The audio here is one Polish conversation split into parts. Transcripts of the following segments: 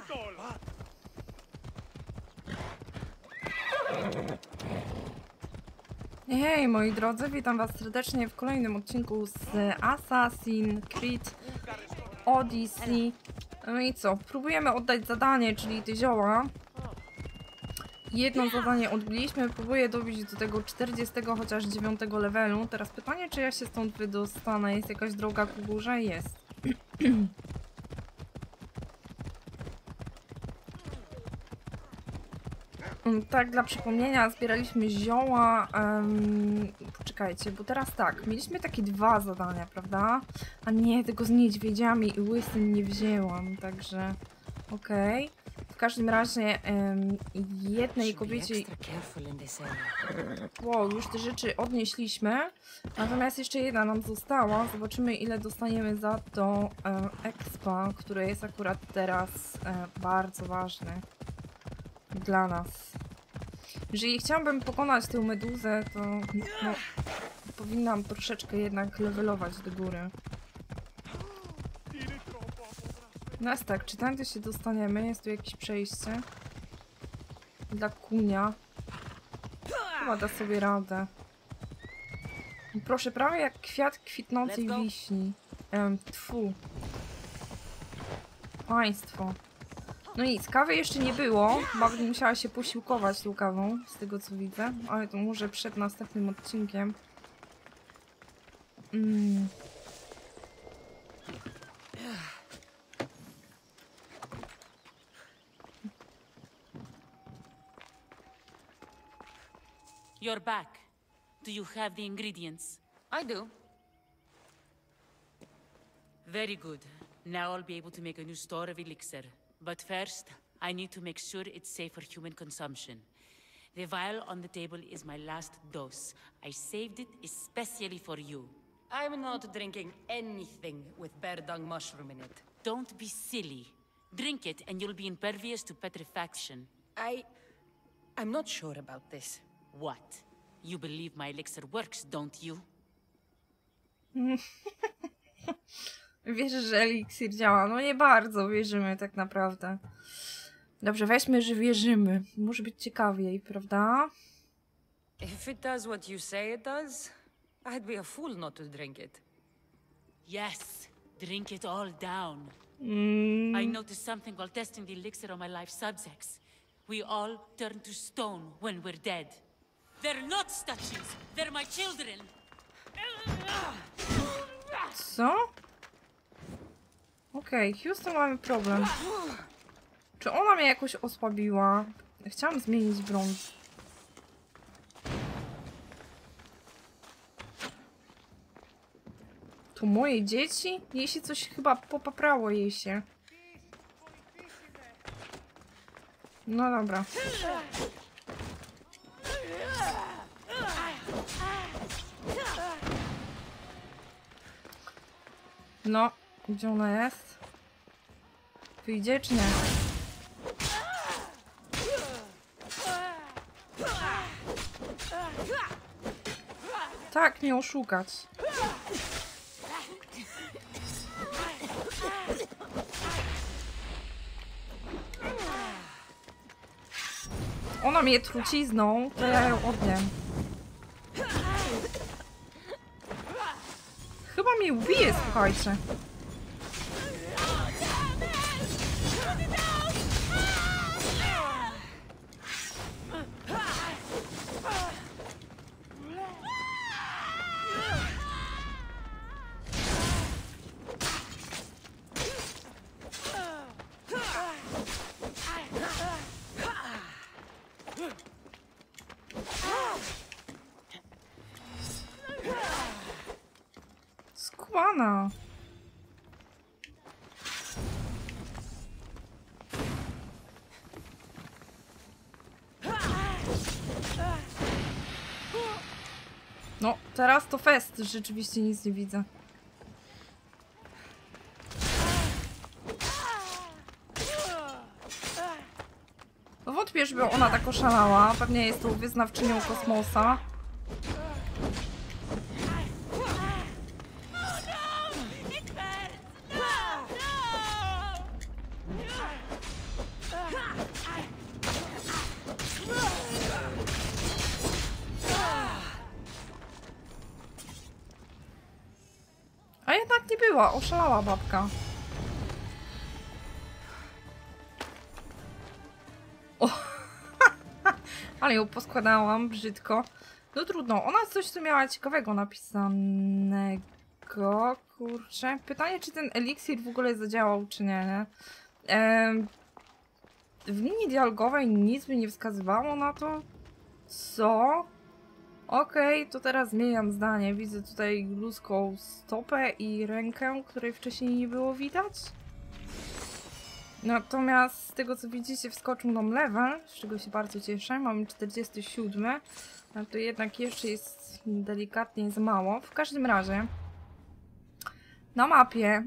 Hej moi drodzy, witam was serdecznie w kolejnym odcinku z Assassin's Creed Odyssey. No i co? Próbujemy oddać zadanie, czyli te zioła. Jedno zadanie odbiliśmy, próbuję dobić do tego 40 chociaż 9 levelu. Teraz pytanie, czy ja się stąd wydostanę? Jest jakaś droga ku górze? Jest. Tak, dla przypomnienia zbieraliśmy zioła. Poczekajcie, bo teraz tak, mieliśmy takie dwa zadania, prawda? A nie, tego z niedźwiedziami i łysym nie wzięłam, także okej. W każdym razie jednej kobiecie... Wow, już te rzeczy odnieśliśmy. Natomiast jeszcze jedna nam została. Zobaczymy, ile dostaniemy za to expa, które jest akurat teraz bardzo ważne dla nas. Jeżeli chciałabym pokonać tę meduzę, to no, powinnam troszeczkę jednak levelować do góry. No jest tak, czy tędy się dostaniemy? Jest tu jakieś przejście dla kunia. Chyba da sobie radę. Proszę, prawie jak kwiat kwitnącej wiśni. Tfu. Państwo. No nic, kawy jeszcze nie było. Chyba bym musiała się posiłkować tą kawą, z tego co widzę. Ale to może przed następnym odcinkiem. You're back. Do you have the ingredients? I do. Very good. Now I'll be able to make a new store of elixir. But first, I need to make sure it's safe for human consumption. The vial on the table is my last dose. I saved it especially for you. I'm not drinking anything with bear dung mushroom in it. Don't be silly. Drink it and you'll be impervious to petrifaction. I'm not sure about this. What? You believe my elixir works, don't you? Wierzysz, że eliksir działa? No nie bardzo wierzymy tak naprawdę. Dobrze, weźmy, że wierzymy. Może być ciekawiej, prawda? If it does what you say it does, I'd be a fool not to drink it. Yes, drink it all down. I noticed something while testing the elixir on my life subjects. We all turn to stone when we're dead. They're not statues, they're my children. Co? Okej, Houston, mamy problem. Czy ona mnie jakoś osłabiła? Chciałam zmienić broń. To moje dzieci? Jej się coś chyba popaprało jej się. No dobra. No, gdzie ona jest? Wyjdzie czy nie? Tak, mnie oszukać. Ona mnie trucizną, to ja ją odjem. Chyba mnie ubije, słuchajcie. Skubana. No, teraz to fest. Rzeczywiście nic nie widzę. No wątpię, żeby ona tak oszalała. Pewnie jest tą wyznawczynią kosmosa. skończyła, oszalała babka. O, ale ją poskładałam brzydko. No trudno, ona coś tu miała ciekawego napisanego. Kurczę, pytanie, czy ten eliksir w ogóle zadziałał, czy nie, nie? W linii dialogowej nic mi nie wskazywało na to. Co? Okej, to teraz zmieniam zdanie. Widzę tutaj ludzką stopę i rękę, której wcześniej nie było widać. Natomiast z tego, co widzicie, wskoczył nam level, z czego się bardzo cieszę. Mamy 47, ale to jednak jeszcze jest delikatnie za mało. W każdym razie na mapie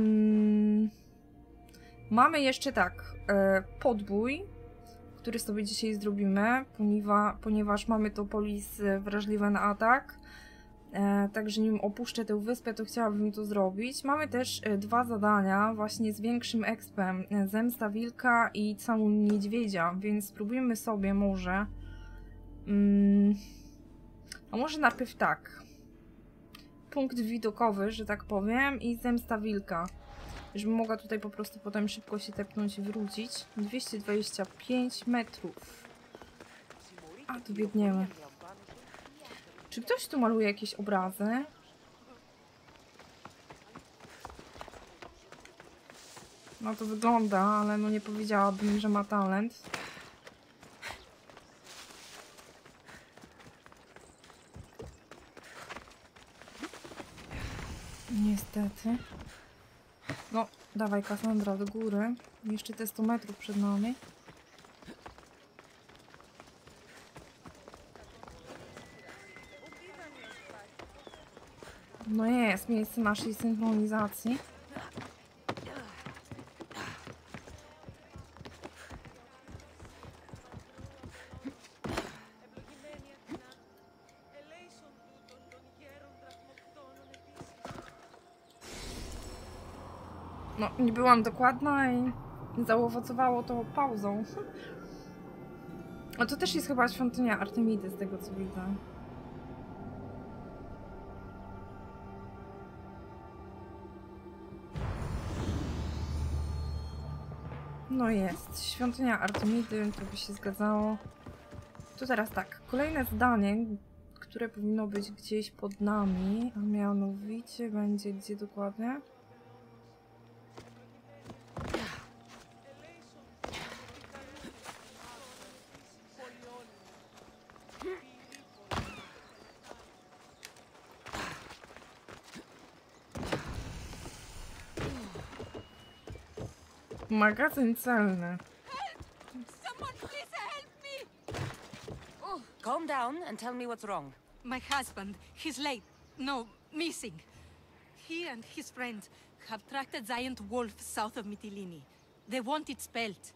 mamy jeszcze tak, podbój, który sobie dzisiaj zrobimy, ponieważ mamy to polis wrażliwe na atak. Także nim opuszczę tę wyspę, to chciałabym to zrobić. Mamy też 2 zadania właśnie z większym expem. Zemsta wilka i całun niedźwiedzia, więc spróbujemy sobie może... a może najpierw tak. Punkt widokowy, że tak powiem, i zemsta wilka. Żebym mogła tutaj po prostu potem szybko się tepnąć i wrócić. 225 metrów. A, tu biegniemy. Czy ktoś tu maluje jakieś obrazy? No to wygląda, ale no nie powiedziałabym, że ma talent. Niestety. No, dawaj Kassandra do góry. Jeszcze te 100 metrów przed nami. No jest miejsce naszej synchronizacji. No, nie byłam dokładna i zaowocowało to pauzą. A to też jest chyba świątynia Artemidy, z tego co widzę. No jest, świątynia Artemidy, to by się zgadzało. To teraz tak, kolejne zdanie, które powinno być gdzieś pod nami, a mianowicie będzie gdzie dokładnie? Magazyn celny. Someone please help me! Oh, calm down and tell me what's wrong. My husband, he's late. No, missing. He and his friend have tracked a giant wolf south of Mytilene. They want its pelt.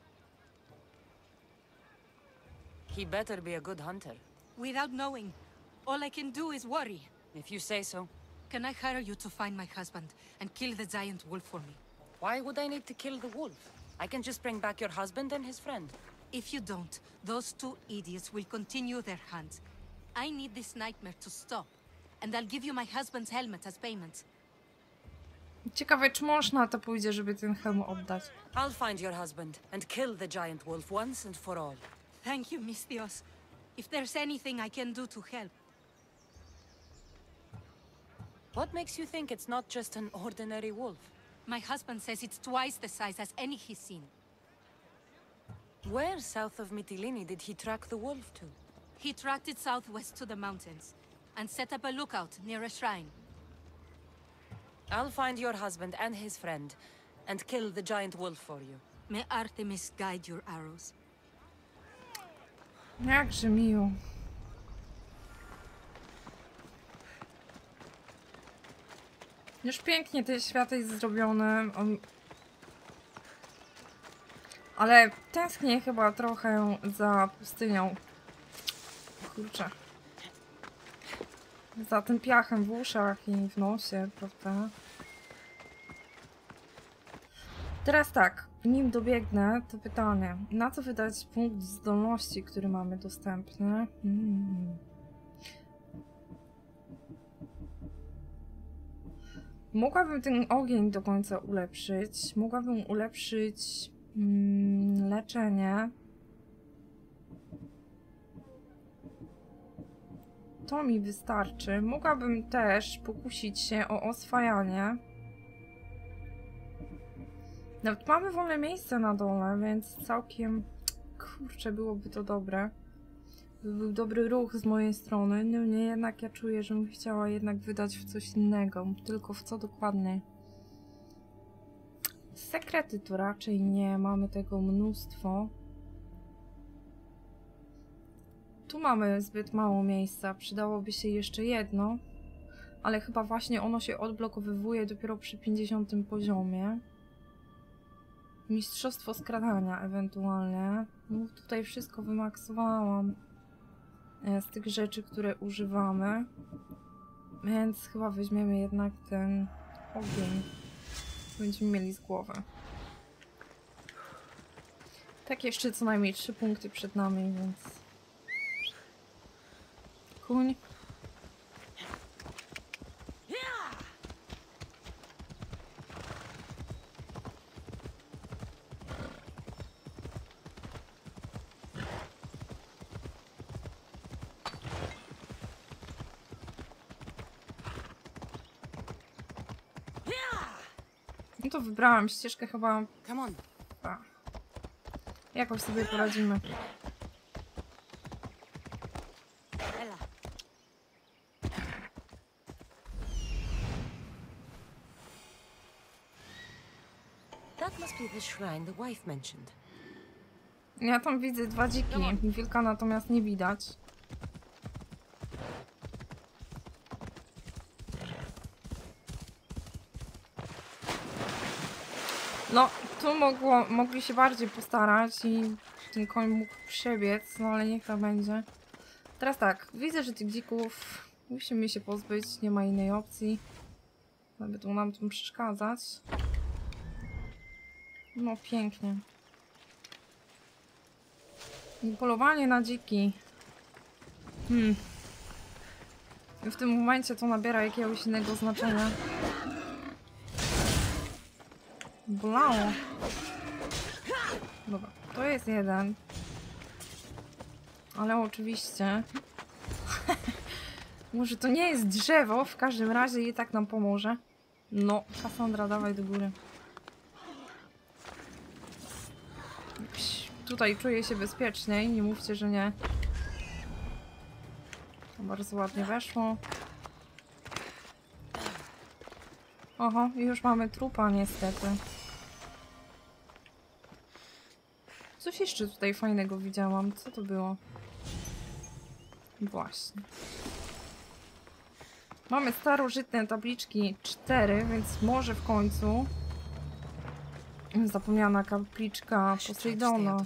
He better be a good hunter. Without knowing, all I can do is worry. If you say so. Can I hire you to find my husband and kill the giant wolf for me? Why would I need to kill the wolf? I can just bring back your husband and his friend. If you don't, those 2 idiots will continue their hunt. I need this nightmare to stop, and I'll give you my husband's helmet as payment. Ciekawe, czy można to pójdzie, żeby ten hełm oddać. I'll find your husband and kill the giant wolf once and for all. Thank you, Misthios. If there's anything I can do to help. What makes you think it's not just an ordinary wolf? My husband says it's twice the size as any he's seen. Where south of Mytilene did he track the wolf to? He tracked it southwest to the mountains and set up a lookout near a shrine. I'll find your husband and his friend and kill the giant wolf for you. May Artemis guide your arrows. Jakże miło. Już pięknie te światy jest zrobione. Ale tęsknię chyba trochę za pustynią. Kurczę. Za tym piachem w uszach i w nosie, prawda? Teraz tak, nim dobiegnę, to pytanie. Na co wydać punkt zdolności, który mamy dostępny? Mogłabym ten ogień do końca ulepszyć. Mogłabym ulepszyć leczenie. To mi wystarczy. Mogłabym też pokusić się o oswajanie. Nawet mamy wolne miejsce na dole, więc całkiem... Kurczę, byłoby to dobre. Był dobry ruch z mojej strony. Niemniej jednak ja czuję, że bym chciała jednak wydać w coś innego. Tylko w co dokładnie? Sekrety to raczej nie. Mamy tego mnóstwo. Tu mamy zbyt mało miejsca. Przydałoby się jeszcze jedno. Ale chyba właśnie ono się odblokowywuje dopiero przy 50 poziomie. Mistrzostwo skradania ewentualnie. No, tutaj wszystko wymaksowałam z tych rzeczy, które używamy. Więc chyba weźmiemy jednak ten ogień. Będziemy mieli z głowy. Tak jeszcze co najmniej 3 punkty przed nami, więc... Kuń. No to wybrałam ścieżkę chyba... Come on. A. Jakoś sobie poradzimy. Ella. That must be the shrine the wife mentioned. Ja tam widzę 2 dziki. Wilka natomiast nie widać. No, tu mogli się bardziej postarać i ten koń mógł przebiec, no ale niech tak będzie. Teraz tak, widzę, że tych dzików musimy się pozbyć, nie ma innej opcji. Aby tu nam tu przeszkadzać. No, pięknie. I polowanie na dziki. W tym momencie to nabiera jakiegoś innego znaczenia. Bolało. Dobra, to jest jeden. Ale oczywiście... Może to nie jest drzewo, w każdym razie i tak nam pomoże. No, Kassandra, dawaj do góry. Tutaj czuję się bezpieczniej, nie mówcie, że nie. To bardzo ładnie weszło. Oho, i już mamy trupa niestety. Coś jeszcze tutaj fajnego widziałam. Co to było? Właśnie. Mamy starożytne tabliczki 4, więc może w końcu... Zapomniana kapliczka Posejdona.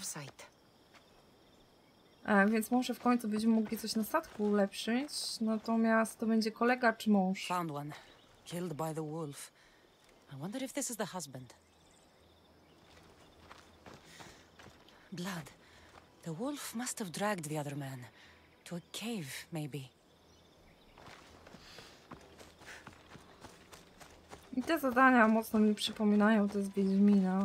Więc może w końcu będziemy mogli coś na statku ulepszyć. Natomiast to będzie kolega czy mąż? Found one. Killed by the wolf. I wonder if this is the husband. Blood. The wolf must have dragged the other man. To a cave, maybe. I te zadania mocno mi przypominają te z Wiedźmina.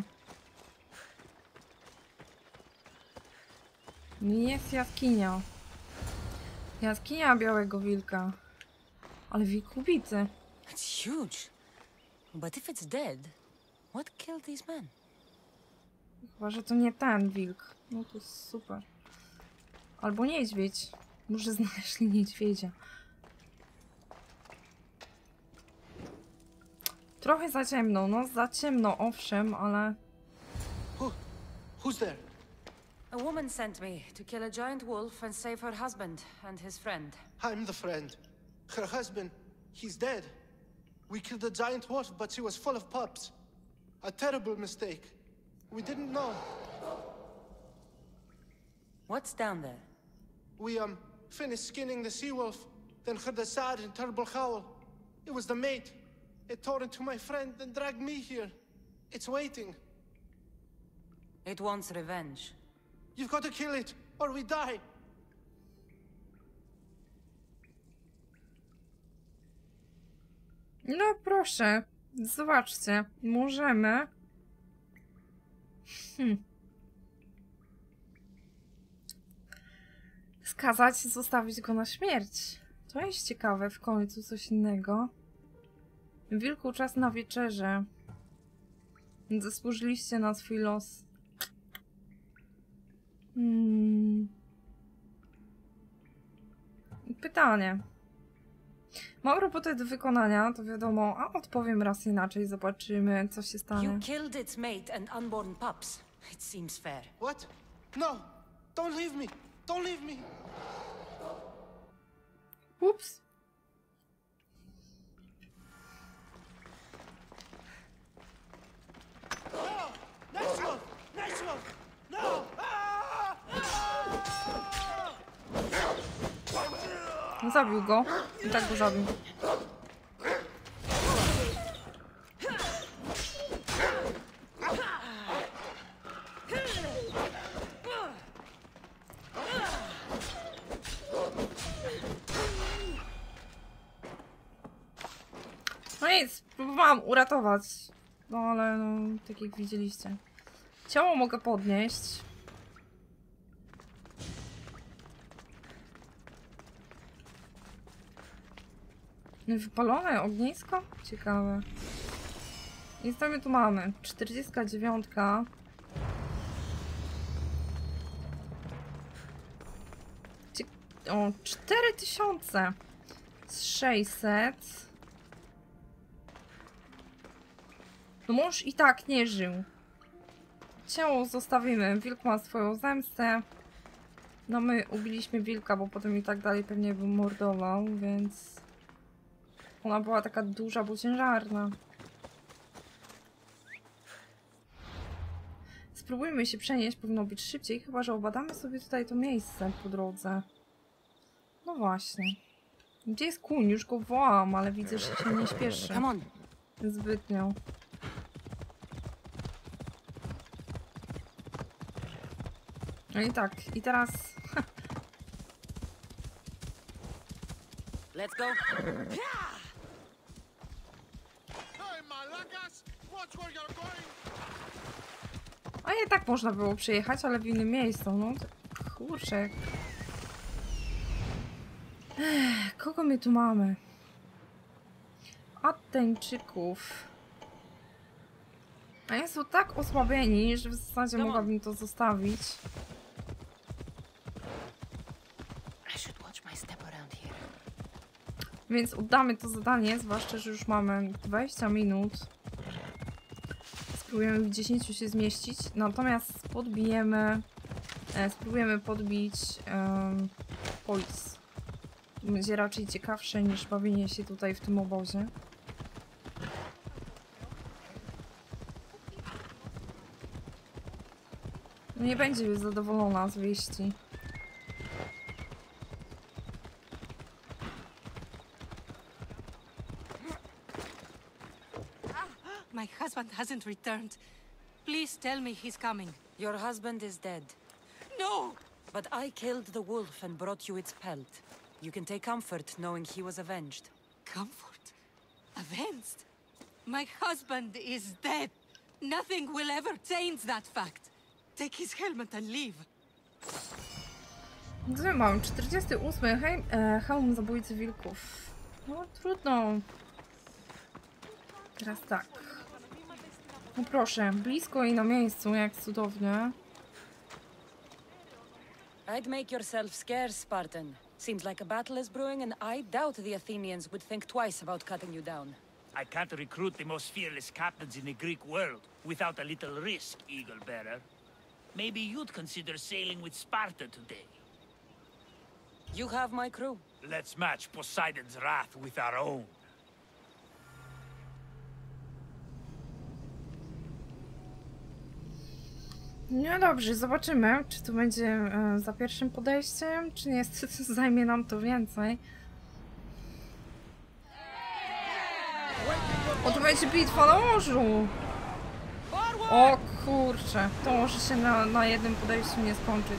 Jest jaskinia. Jaskinia Białego Wilka. Ale wilk ubity. It's huge. But if it's dead, what killed these men? Chyba, że to nie ten wilk. No to super. Albo niedźwiedź. Może znaleźli niedźwiedzia. Trochę za ciemno, no za ciemno, owszem, ale... Who's there? A woman sent me to kill a giant wolf and save her husband and his friend. I'm the friend. Her husband, he's dead. We killed a giant wolf, but she was full of pups. A terrible mistake. We didn't know. What's down there? We, finished skinning the sea-wolf, then heard a sad and terrible howl. It was the mate. It tore into my friend and dragged me here. It's waiting. It wants revenge. You've got to kill it, or we die. No proszę, Zobaczcie, możemy... skazać, zostawić go na śmierć. To jest ciekawe, w końcu coś innego. Wilku, czas na wieczerzę. Zasłużyliście na swój los. Pytanie. Mam robotę do wykonania, to wiadomo, a odpowiem raz inaczej, zobaczymy, co się stanie. You killed its mate and unborn pups. It seems fair. What? No! Don't leave me! Don't leave me! Ups. No! Next one! Next one! No! Zabił go. I tak go zabił. No nic, próbowałam uratować. No ale no, tak jak widzieliście. Ciało mogę podnieść. Wypalone ognisko? Ciekawe. I co my tu mamy? 49. O, 4600. No mąż i tak nie żył. Ciało zostawimy. Wilk ma swoją zemstę. No my ubiliśmy wilka, bo potem i tak dalej pewnie by mordował, więc... Ona była taka duża, bo ciężarna. Spróbujmy się przenieść, powinno być szybciej, chyba że obadamy sobie tutaj to miejsce po drodze. No właśnie. Gdzie jest kuń? Już go wołam, ale widzę, że się nie śpieszy. Come on. Zbytnio. No i tak, i teraz... Let's go. Hey, malacas! Watch where you're going! A i tak można było przyjechać, ale w innym miejscu, no. Kurczę. Kogo my tu mamy? Ateńczyków. A oni są tak osłabieni, że w zasadzie mogłabym to zostawić. I should watch my step around here. Więc oddamy to zadanie, zwłaszcza, że już mamy 20 minut. Spróbujemy w 10 się zmieścić, natomiast podbijemy... spróbujemy podbić polis. Będzie raczej ciekawsze niż bawienie się tutaj w tym obozie. No nie będzie zadowolona z wieści. My husband hasn't returned. Please tell me he's coming. Your husband is dead. No! But I killed the wolf and brought you its pelt. You can take comfort knowing he was avenged. Comfort? Avenged? My husband is dead. Nothing will ever change that fact. Take his helmet and leave. Co ja mam? 48. Hełm zabójcy wilków. No trudno. Teraz tak. No proszę, blisko i na miejscu, jak cudownie. I'd make yourself scarce, Spartan. Seems like a battle is brewing, and I doubt the Athenians would think twice about cutting you down. I can't recruit the most fearless captains in the Greek world without a little risk, Eagle-Bearer. Maybe you'd consider sailing with Sparta today. You have my crew. Let's match Poseidon's wrath with our own. No dobrze, zobaczymy, czy to będzie za pierwszym podejściem, czy niestety zajmie nam to więcej. O, to będzie bitwa na morzu! O kurczę, to może się na jednym podejściu nie skończyć.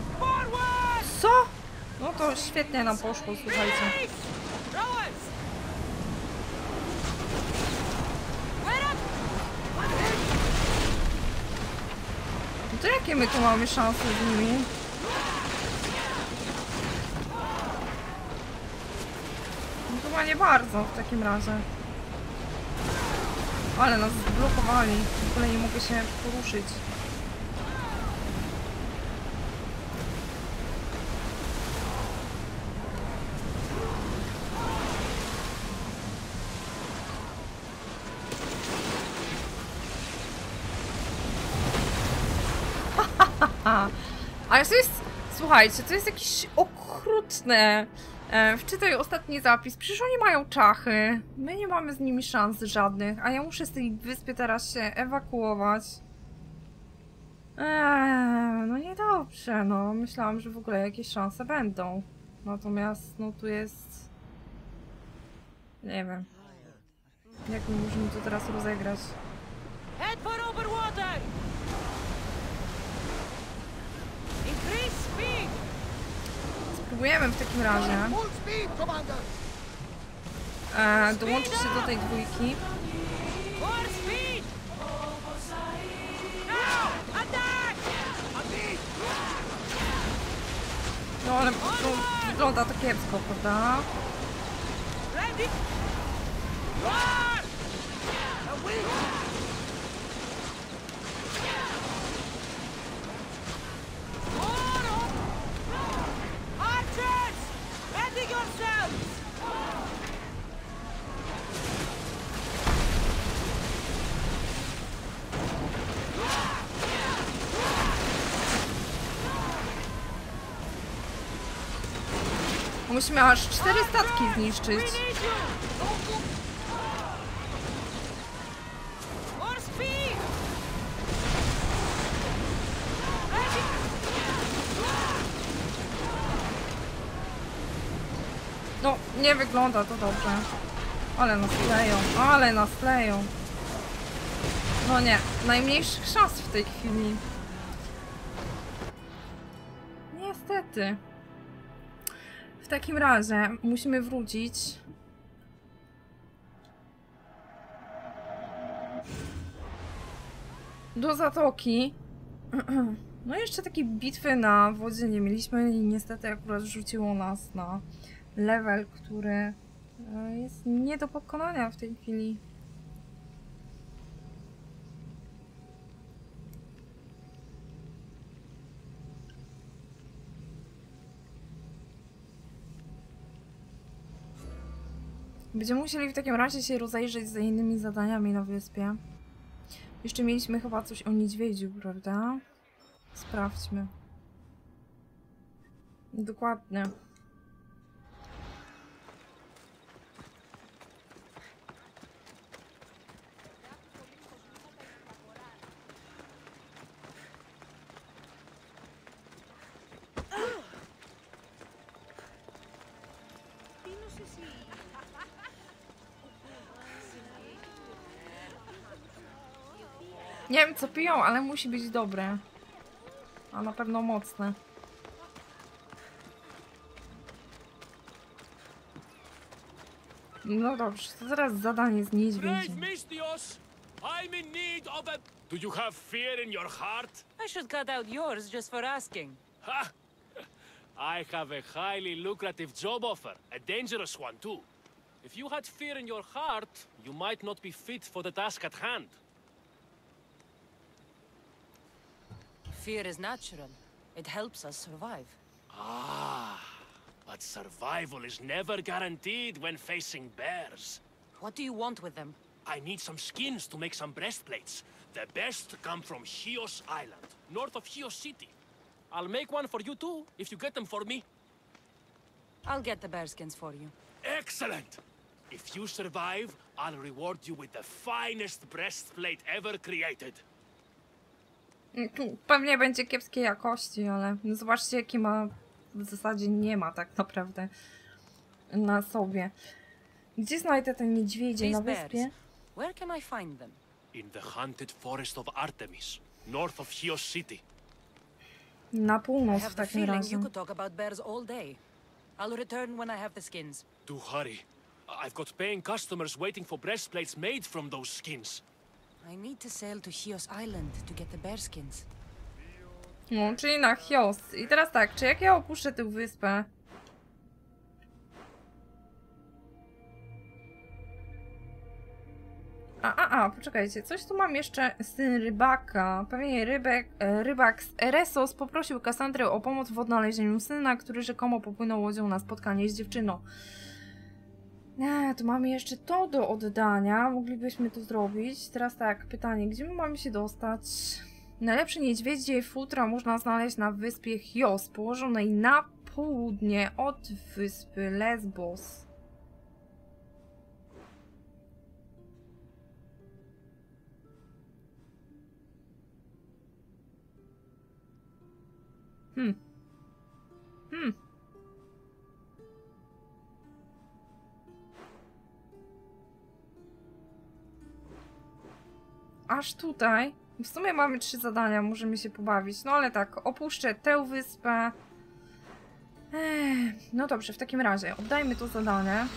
Co? No to świetnie nam poszło, słuchajcie. To jakie my tu mamy szanse z nimi? No chyba nie bardzo w takim razie. Ale nas zblokowali. W ogóle nie mogę się poruszyć. Ale to jest, słuchajcie, to jest jakieś okrutne. Wczytaj ostatni zapis. Przecież oni mają czachy. My nie mamy z nimi szans żadnych, a ja muszę z tej wyspy teraz się ewakuować. No niedobrze, no. Myślałam, że w ogóle jakieś szanse będą. Natomiast, no tu jest... Nie wiem. Jak my możemy to teraz rozegrać? Head for over water! Increase speed! Spróbujemy w takim razie dołączyć się do tej dwójki. More speed! Now! Attack! No ale to wygląda to kiepsko, prawda? Ready? Roar! Archers! Ready yourselves! Musimy aż 4 statki zniszczyć. We need you! More speed! Ready? No, nie wygląda to dobrze. Ale nas kleją, ale nas kleją. No nie, najmniejszych szans w tej chwili. Niestety. W takim razie musimy wrócić. Do zatoki. No jeszcze takiej bitwy na wodzie nie mieliśmy i niestety akurat rzuciło nas na level, który jest nie do pokonania w tej chwili. Będziemy musieli w takim razie się rozejrzeć za innymi zadaniami na wyspie. Jeszcze mieliśmy chyba coś o niedźwiedziu, prawda? Sprawdźmy. Dokładnie. Nie wiem co piją, ale musi być dobre. A na pewno mocne. No dobrze, to teraz zadanie z niedźwiedziem. I'm in need of a... Do you have fear in your heart? I should cut out yours just for asking. Ha! I have a highly lucrative job offer, a dangerous one too. If you had fear in your heart, you might not be fit for the task at hand. Fear is natural. It helps us survive. Ah, but survival is never guaranteed when facing bears. What do you want with them? I need some skins to make some breastplates. The best come from Chios Island, north of Chios City. I'll make one for you too, if you get them for me. I'll get the bearskins for you. Excellent! If you survive, I'll reward you with the finest breastplate ever created. Tu pewnie będzie kiepskiej jakości, ale zobaczcie jaki ma, w zasadzie nie ma tak naprawdę na sobie. Gdzie znajdę te niedźwiedzie na wyspie? Where can I find them? In the haunted forest of Artemis, north of Chios City. Na I północ have w the takim feeling razie. you could talk about bears all day. I'll return when I have the skins. Do hurry. I've got paying customers waiting for breastplates made from those skins. I need to sail to Chios Island to get the bearskins. No, czyli na Chios. I teraz tak, czy jak ja opuszczę tę wyspę? Poczekajcie, coś tu mam jeszcze, syn rybaka. Pewnie rybak z Eresos poprosił Kassandrę o pomoc w odnalezieniu syna, który rzekomo popłynął łodzią na spotkanie z dziewczyną. Nie, tu mamy jeszcze to do oddania, moglibyśmy to zrobić. Teraz tak, pytanie, gdzie my mamy się dostać? Najlepsze niedźwiedzie futra można znaleźć na wyspie Chios, położonej na południe od wyspy Lesbos. Aż tutaj. W sumie mamy 3 zadania, możemy się pobawić. No ale tak, opuszczę tę wyspę. No dobrze, w takim razie oddajmy to zadanie.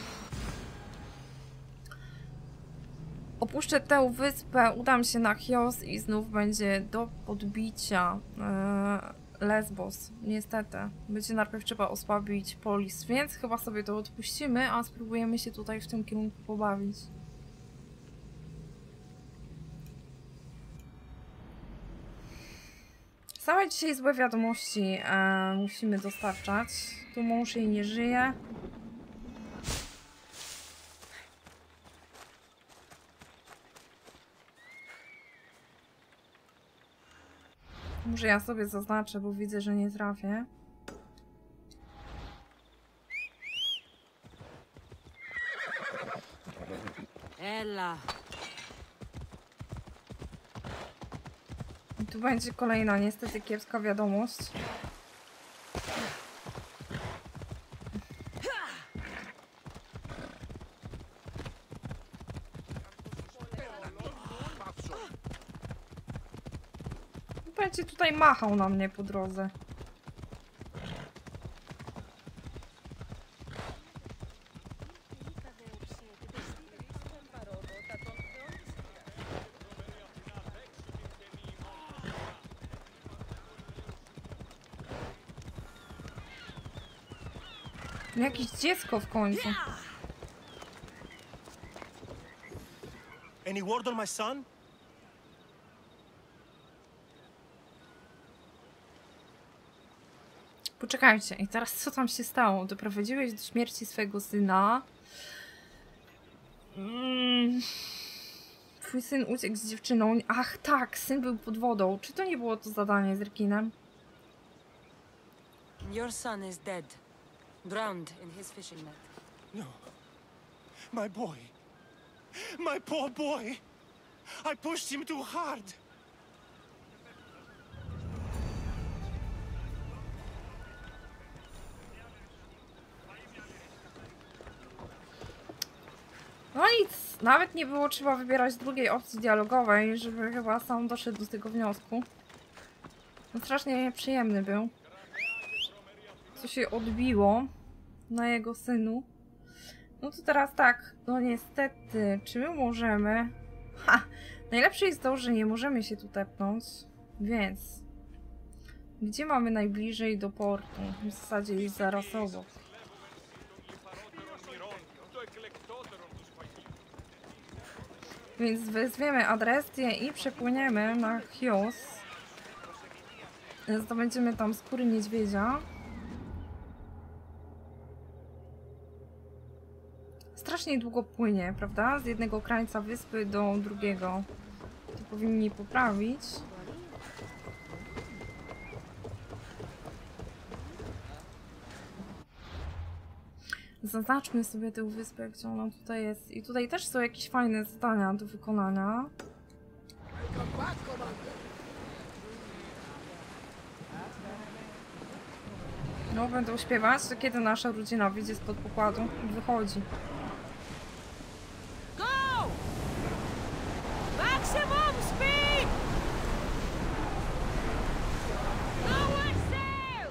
Opuszczę tę wyspę, udam się na Chios i znów będzie do podbicia Lesbos. Niestety. Będzie najpierw trzeba osłabić Polis, więc chyba sobie to odpuścimy, a spróbujemy się tutaj w tym kierunku pobawić. Same dzisiaj złe wiadomości musimy dostarczać. Tu mąż jej nie żyje. Może ja sobie zaznaczę, bo widzę, że nie trafię. Ella. I tu będzie kolejna, niestety kiepska wiadomość. Będzie tutaj machał na mnie po drodze. Jakieś dziecko w końcu. Any word on my son? Poczekajcie, i teraz co tam się stało? Doprowadziłeś do śmierci swojego syna. Twój syn uciekł z dziewczyną. Ach tak, syn był pod wodą. Czy to nie było to zadanie z rekinem? Your son is dead. Drowned in his fishing net. No. My boy. My poor boy. I pushed him too hard. No nic, nawet nie było trzeba wybierać drugiej opcji dialogowej, żeby chyba sam doszedł do tego wniosku. No strasznie nieprzyjemny był. Co się odbiło na jego synu. No to teraz tak, no niestety, czy my możemy... Ha! Najlepsze jest to, że nie możemy się tu tepnąć, więc... Gdzie mamy najbliżej do portu? W zasadzie jest zaraz obok. Więc wezwiemy Adrestię i przepłyniemy na Chios. Zdobędziemy tam skóry niedźwiedzia. Strasznie długo płynie, prawda? Z jednego krańca wyspy do drugiego. To powinni poprawić. Zaznaczmy sobie tę wyspę, gdzie ona tutaj jest. I tutaj też są jakieś fajne zadania do wykonania. No, będą śpiewać, to kiedy nasza rodzina wyjdzie spod pokładu i wychodzi. Go! Maximum speed! Lower sail!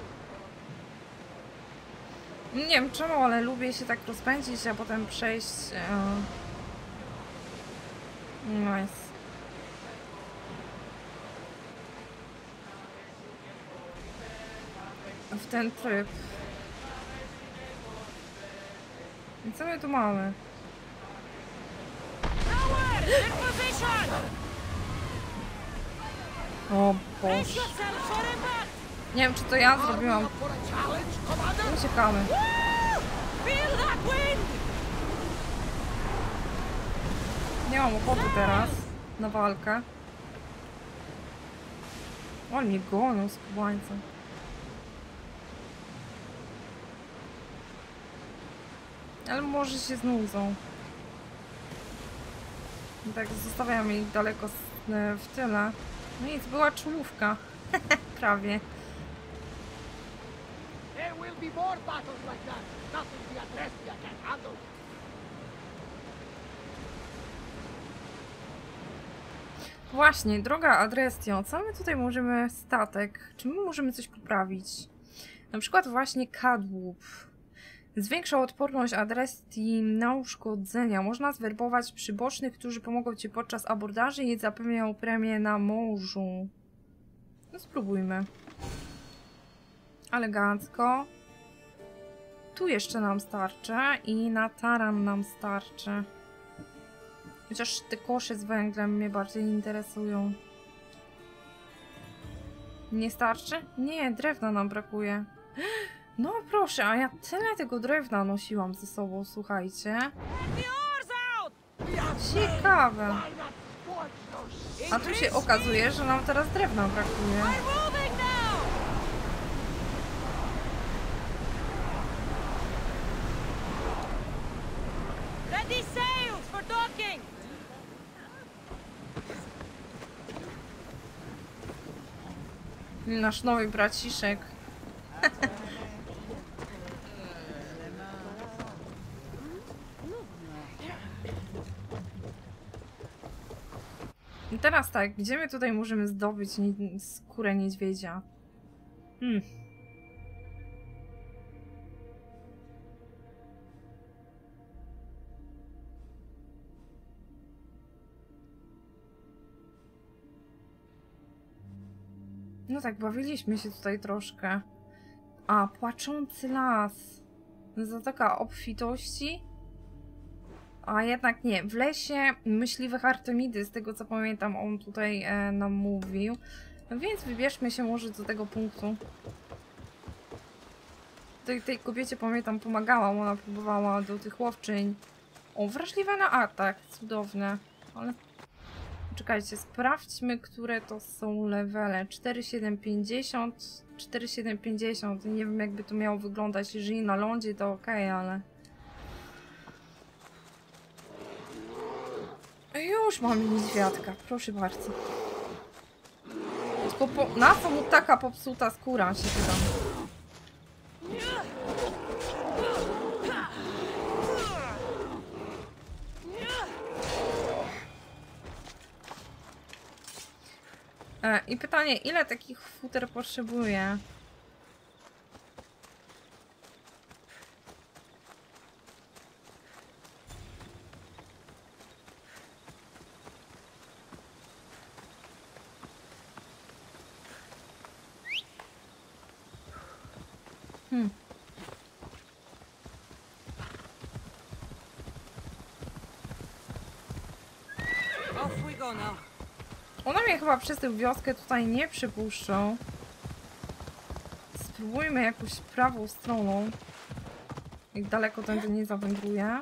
Nie wiem czemu, ale lubię się tak rozpędzić, a potem przejść. Nice. w ten tryb. I co my tu mamy? O Boże. Nie wiem, czy to ja zrobiłam. Uciekamy. Nie mam ochoty teraz na walkę. O, mnie gonią z kubańcem. Ale może się znudzą. I tak zostawiam ich daleko w tyle. No nic, była czołówka. Prawie. Właśnie, droga Adrestio, co my tutaj możemy... Statek, czy my możemy coś poprawić? Na przykład właśnie kadłub. Zwiększa odporność Adrestii na uszkodzenia. Można zwerbować przybocznych, którzy pomogą ci podczas abordaży i zapewniają premię na morzu. No spróbujmy. Elegancko. Tu jeszcze nam starczy i na taran nam starczy. Chociaż te kosze z węglem mnie bardziej interesują. Nie starczy? Nie, drewna nam brakuje. No proszę, a ja tyle tego drewna nosiłam ze sobą, słuchajcie. Ciekawe. A tu się okazuje, że nam teraz drewna brakuje. Nasz nowy braciszek. I teraz tak, gdzie my tutaj możemy zdobyć skórę niedźwiedzia? No tak, bawiliśmy się tutaj troszkę. A, płaczący las. Zatoka obfitości? A jednak nie. W lesie myśliwych Artemidy, z tego co pamiętam, on tutaj nam mówił. No więc wybierzmy się może do tego punktu. Tej kobiecie, pamiętam, pomagałam. Ona próbowała do tych łowczyń. O, wrażliwe na atak. Cudowne. Ale... Czekajcie, sprawdźmy, które to są levele. 4750, 4750. Nie wiem, jakby to miało wyglądać. Jeżeli na lądzie, to ok, ale... Już mam niedźwiadka, proszę bardzo. Tylko na co mu taka popsuta skóra, się pytam. I pytanie, ile takich futer potrzebuję? One mnie chyba przez tę wioskę tutaj nie przypuszczą. Spróbujmy jakąś prawą stroną. Jak daleko tędy nie zawędruję.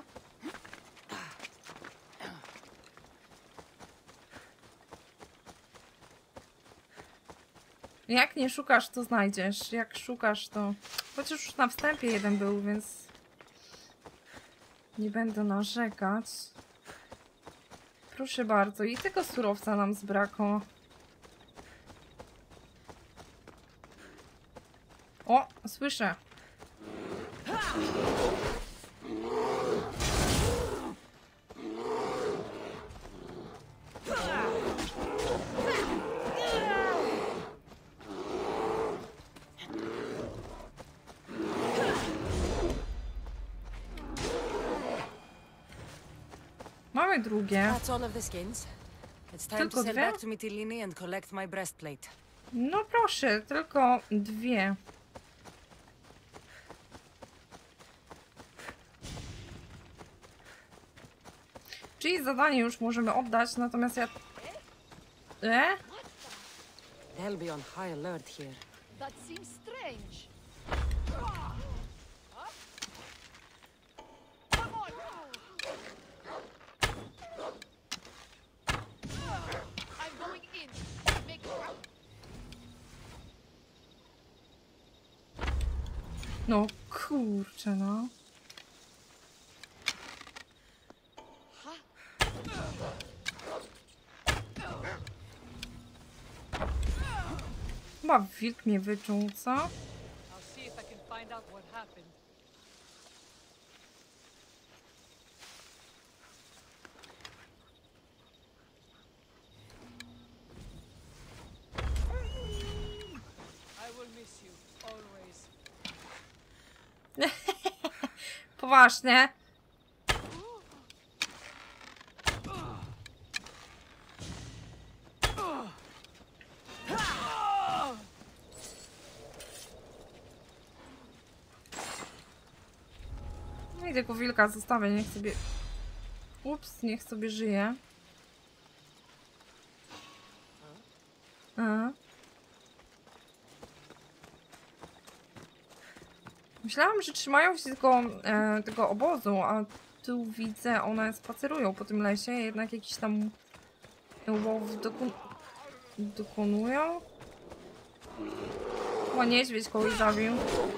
Jak nie szukasz, to znajdziesz. Jak szukasz, to... Chociaż już na wstępie jeden był, więc... Nie będę narzekać. Proszę bardzo. I tego surowca nam zbrakło. O! Słyszę. Mamy drugie. Tylko dwie? No No proszę, tylko dwie. Czyli zadanie już możemy oddać, natomiast ja... They'll be on high alert here. That seems strange. Come on! I'm going in. Make No kurczę, no. Chyba wilk mnie wyczuł, co? I'll see if I can find out what happened. I will miss you always. Poważnie. No i tego wilka zostawię, niech sobie... Ups, niech sobie żyje. Myślałam, że trzymają się tylko tego obozu, a tu widzę, one spacerują po tym lesie, jednak jakiś tam łow dokonują. Chyba niedźwiedź kogoś zabił.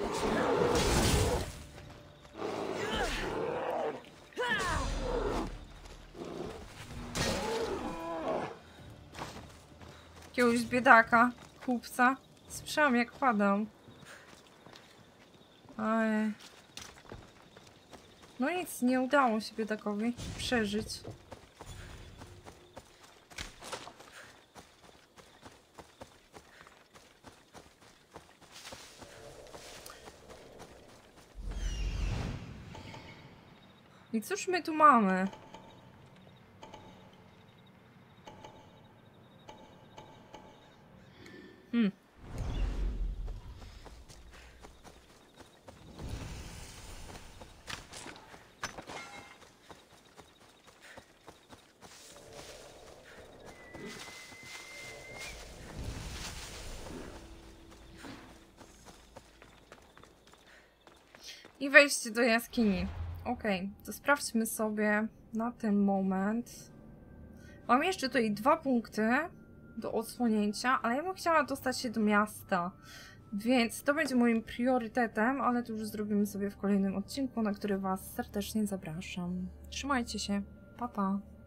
Jakiegoś biedaka, chłopca. Słyszałam jak padał. Ojej. No nic, nie udało się biedakowi przeżyć. I cóż my tu mamy? I wejście do jaskini. Okej, to sprawdźmy sobie na ten moment. Mam jeszcze tutaj 2 punkty do odsłonięcia, ale ja bym chciała dostać się do miasta. Więc to będzie moim priorytetem, ale to już zrobimy sobie w kolejnym odcinku, na który Was serdecznie zapraszam. Trzymajcie się. Pa, pa.